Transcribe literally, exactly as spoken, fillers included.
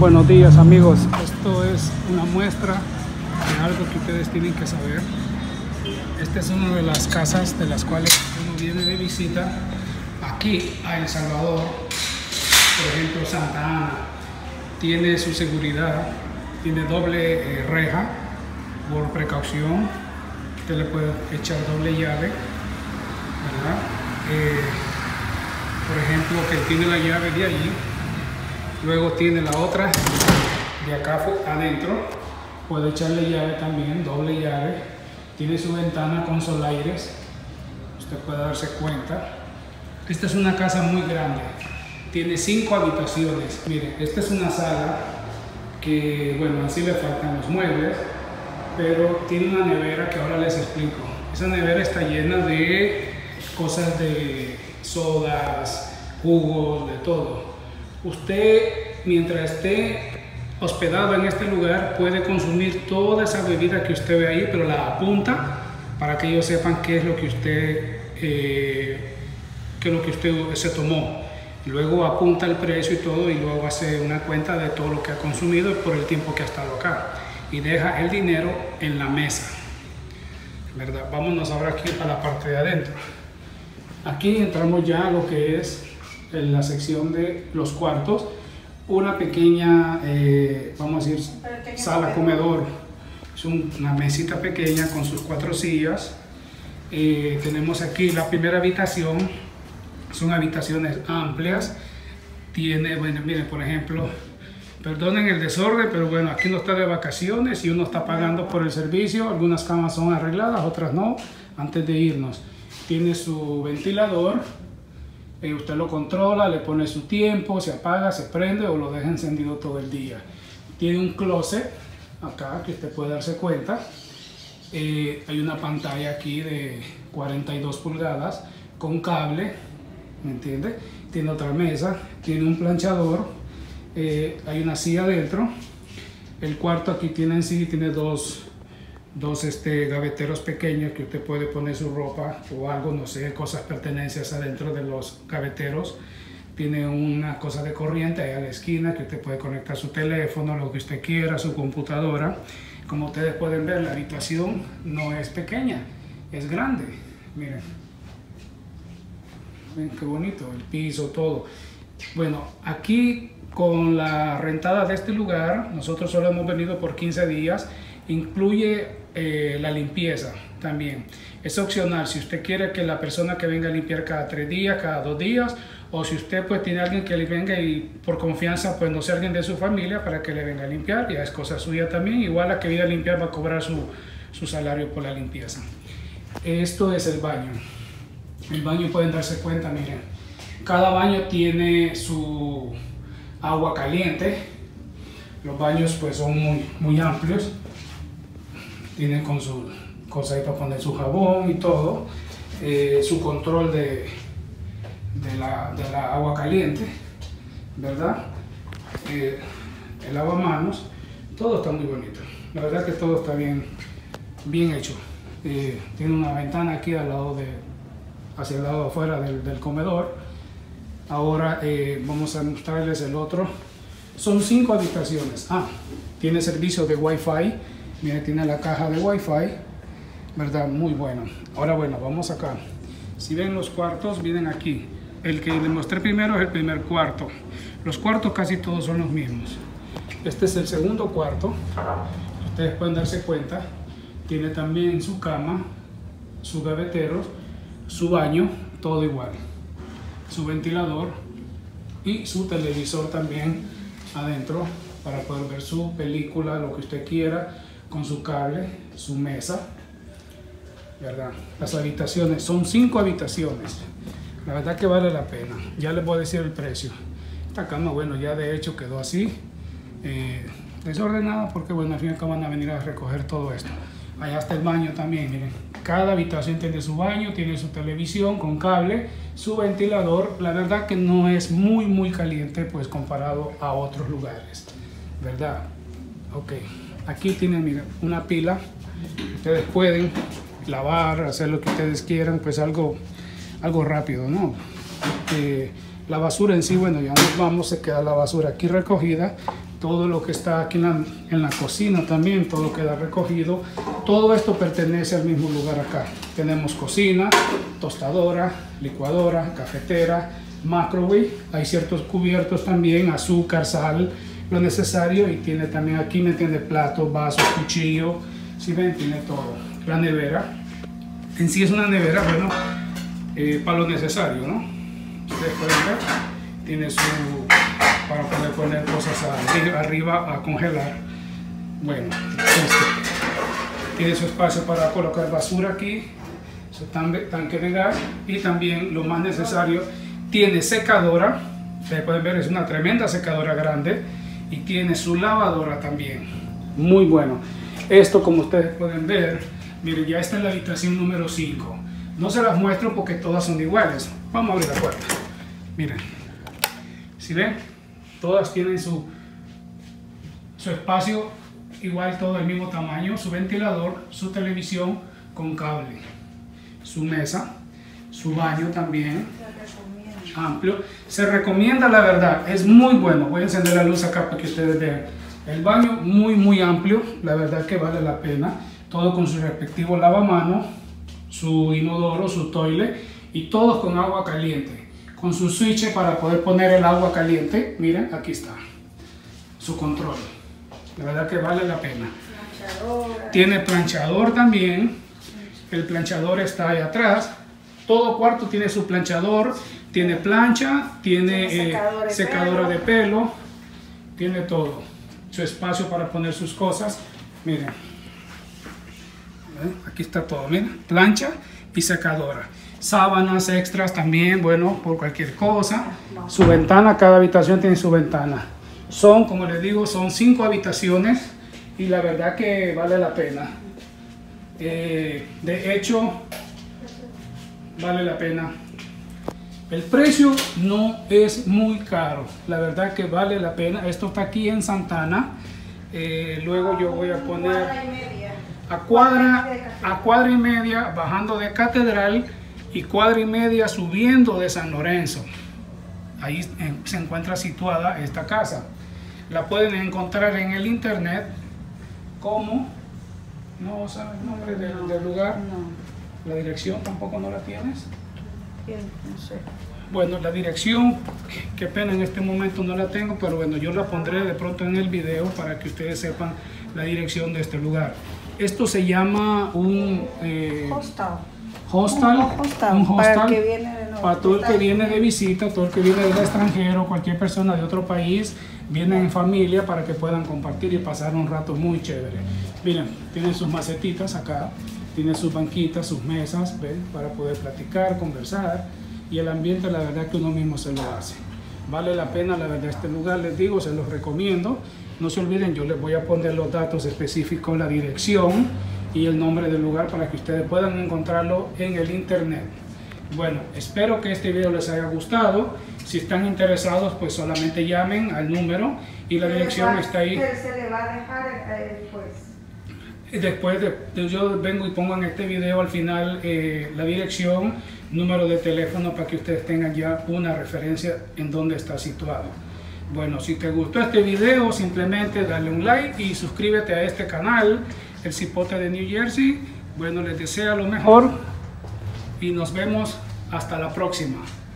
buenos días amigos. Esto es una muestra de algo que ustedes tienen que saber. Esta es una de las casas de las cuales uno viene de visita aquí a El Salvador. Por ejemplo, Santa Ana tiene su seguridad, tiene doble eh, reja por precaución. Usted le puede echar doble llave, ¿verdad? Eh, por ejemplo, que tiene la llave de allí, luego tiene la otra de acá adentro, puede echarle llave también, doble llave, tiene su ventana con solaires, usted puede darse cuenta. Esta es una casa muy grande, tiene cinco habitaciones. Miren, esta es una sala que, bueno, así le faltan los muebles, pero tiene una nevera que ahora les explico. Esa nevera está llena de cosas de sodas, jugos, de todo. Usted, mientras esté hospedado en este lugar, puede consumir toda esa bebida que usted ve ahí, pero la apunta para que ellos sepan qué es lo que usted, eh, qué es lo que usted se tomó. Luego apunta el precio y todo, y luego hace una cuenta de todo lo que ha consumido por el tiempo que ha estado acá. Y deja el dinero en la mesa, ¿verdad? Vámonos ahora aquí a la parte de adentro. Aquí entramos ya a lo que es en la sección de los cuartos. Una pequeña, eh, vamos a decir, sala comedor. Es un, una mesita pequeña con sus cuatro sillas. Eh, tenemos aquí la primera habitación. Son habitaciones amplias. Tiene, bueno, miren, por ejemplo, perdonen el desorden, pero bueno, aquí uno está de vacaciones y uno está pagando por el servicio. Algunas camas son arregladas, otras no, antes de irnos. Tiene su ventilador, eh, usted lo controla, le pone su tiempo, se apaga, se prende o lo deja encendido todo el día. Tiene un closet acá que usted puede darse cuenta. Eh, hay una pantalla aquí de cuarenta y dos pulgadas con cable, ¿me entiende? Tiene otra mesa, tiene un planchador. Eh, hay una silla adentro. El cuarto aquí tiene en sí, tiene dos, dos este, gaveteros pequeños que usted puede poner su ropa o algo, no sé, cosas, pertenencias adentro de los gaveteros. Tiene una cosa de corriente ahí a la esquina que usted puede conectar su teléfono, lo que usted quiera, su computadora. Como ustedes pueden ver, la habitación no es pequeña, es grande. Miren, ven qué bonito, el piso, todo. Bueno, aquí con la rentada de este lugar, nosotros solo hemos venido por quince días, incluye eh, la limpieza también. Es opcional, si usted quiere que la persona que venga a limpiar cada tres días, cada dos días, o si usted pues tiene alguien que le venga y por confianza, pues no sea alguien de su familia para que le venga a limpiar, ya es cosa suya también. Igual la que viene a limpiar va a cobrar su, su salario por la limpieza. Esto es el baño. El baño, pueden darse cuenta, miren, cada baño tiene su agua caliente. Los baños pues son muy, muy amplios, tienen con su cosa ahí para poner su jabón y todo, eh, su control de, de, la, de la agua caliente, ¿verdad? Eh, el lavamanos, todo está muy bonito, la verdad que todo está bien, bien hecho. Eh, tiene una ventana aquí al lado de, hacia el lado afuera del, del comedor. Ahora eh, vamos a mostrarles el otro. Son cinco habitaciones. Ah, tiene servicio de Wi-Fi. Mira, tiene la caja de Wi-Fi, ¿verdad? Muy bueno. Ahora, bueno, vamos acá. Si ven los cuartos, vienen aquí. El que les mostré primero es el primer cuarto. Los cuartos casi todos son los mismos. Este es el segundo cuarto. Ustedes pueden darse cuenta. Tiene también su cama, su gavetero, su baño, todo igual. Su ventilador y su televisor también adentro para poder ver su película, lo que usted quiera, con su cable, su mesa, ¿verdad? Las habitaciones, son cinco habitaciones, la verdad que vale la pena. Ya les voy a decir el precio. Esta cama, bueno, ya de hecho quedó así, eh, desordenada, porque bueno, al fin y al cabo van a venir a recoger todo esto. Allá está el baño también, miren. Cada habitación tiene su baño, tiene su televisión con cable, su ventilador. La verdad que no es muy, muy caliente, pues comparado a otros lugares, ¿verdad? Ok, aquí tienen, miren, una pila. Ustedes pueden lavar, hacer lo que ustedes quieran, pues algo, algo rápido, ¿no? Eh, la basura en sí, bueno, ya nos vamos, se queda la basura aquí recogida, todo lo que está aquí en la, en la cocina también, todo queda recogido. Todo esto pertenece al mismo lugar acá. Tenemos cocina, tostadora, licuadora, cafetera, microwave. Hay ciertos cubiertos también, azúcar, sal, lo necesario. Y tiene también aquí, me entiende, platos, vasos, cuchillo. Si ven, tiene todo. La nevera. En sí es una nevera, bueno, eh, para lo necesario, ¿no? Ustedes pueden ver, tiene su... para poder poner cosas arriba, arriba a congelar. Bueno, este, tiene su espacio para colocar basura aquí, su tanque de gas, y también lo más necesario, tiene secadora. Ustedes pueden ver, es una tremenda secadora grande, y tiene su lavadora también. Muy bueno. Esto, como ustedes pueden ver, miren, ya está en la habitación número cinco. No se las muestro porque todas son iguales. Vamos a abrir la puerta. Miren, si ven, todas tienen su, su espacio igual, todo del mismo tamaño, su ventilador, su televisión con cable, su mesa, su baño también amplio. Se recomienda, la verdad, es muy bueno. Voy a encender la luz acá para que ustedes vean. El baño muy muy amplio, la verdad que vale la pena. Todo con su respectivo lavamanos, su inodoro, su toilet, y todos con agua caliente, con su switch para poder poner el agua caliente. Miren, aquí está su control. La verdad que vale la pena. Planchadora. Tiene planchador también. El planchador está ahí atrás. Todo cuarto tiene su planchador. Tiene plancha, tiene, tiene secador de eh, secadora pelo. de pelo. Tiene todo. Su espacio para poner sus cosas. Miren. Aquí está todo. Miren. Plancha y secadora. Sábanas extras también, bueno, por cualquier cosa. Su ventana, cada habitación tiene su ventana. Son, como les digo, son cinco habitaciones y la verdad que vale la pena. Eh, de hecho, vale la pena. El precio no es muy caro, la verdad que vale la pena. Esto está aquí en Santana. Eh, luego yo voy a poner a cuadra, a cuadra y media bajando de Catedral, y cuadra y media subiendo de San Lorenzo. Ahí se encuentra situada esta casa. La pueden encontrar en el internet como, no sabes el nombre del, del lugar, no. La dirección tampoco no la tienes. No sé. Bueno, la dirección, qué pena en este momento no la tengo, pero bueno, yo la pondré de pronto en el video para que ustedes sepan la dirección de este lugar. Esto se llama un eh, hostel. Hostel, un hostel, un hostel para, el que viene de para todo el que viene de visita, todo el que viene del extranjero, cualquier persona de otro país, viene en familia para que puedan compartir y pasar un rato muy chévere. Miren, tienen sus macetitas acá, tienen sus banquitas, sus mesas, ¿ven? Para poder platicar, conversar, y el ambiente, la verdad que uno mismo se lo hace. Vale la pena, la verdad, este lugar, les digo, se los recomiendo. No se olviden, yo les voy a poner los datos específicos, la dirección y el nombre del lugar para que ustedes puedan encontrarlo en el internet. Bueno, espero que este video les haya gustado. Si están interesados, pues solamente llamen al número y la dirección va, está ahí. Se le va a dejar eh, después. Después de, de, yo vengo y pongo en este video al final eh, la dirección, número de teléfono, para que ustedes tengan ya una referencia en dónde está situado. Bueno, si te gustó este video, simplemente dale un like y suscríbete a este canal, El Cipote de New Jersey. Bueno, les deseo lo mejor y nos vemos hasta la próxima.